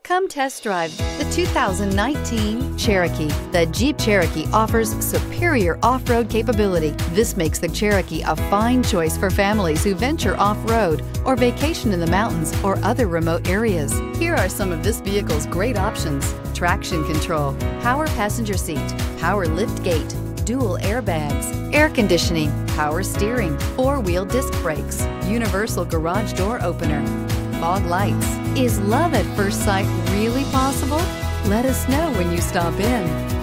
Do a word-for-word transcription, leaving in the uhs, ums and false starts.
Come test drive the two thousand nineteen Cherokee. The Jeep Cherokee offers superior off-road capability. This makes the Cherokee a fine choice for families who venture off-road or vacation in the mountains or other remote areas. Here are some of this vehicle's great options: traction control, power passenger seat, power lift gate, dual airbags, air conditioning, power steering, four-wheel disc brakes, universal garage door opener, fog lights. Is love at first sight really possible? Let us know when you stop in.